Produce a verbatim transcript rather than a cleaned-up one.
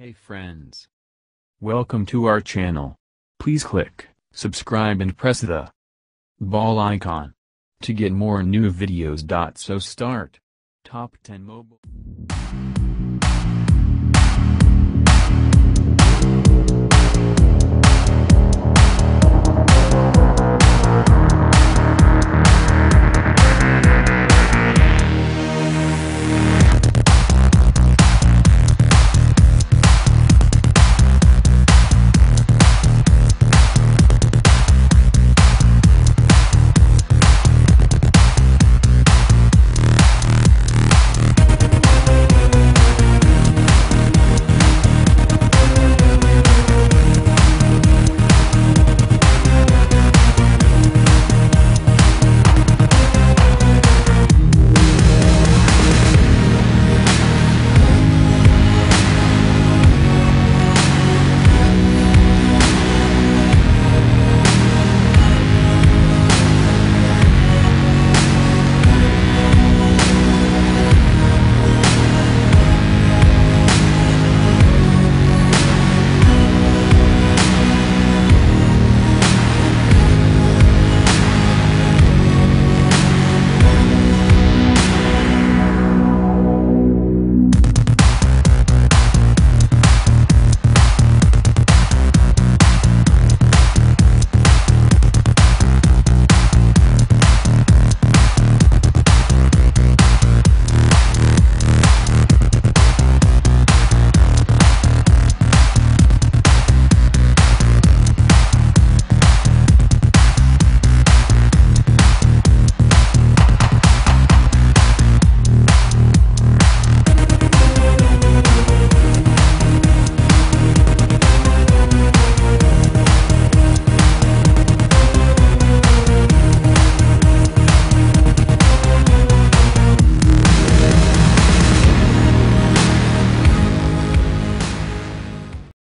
Hey friends. Welcome to our channel. Please click subscribe and press the bell icon to get more new videos. So start. Top ten Mobile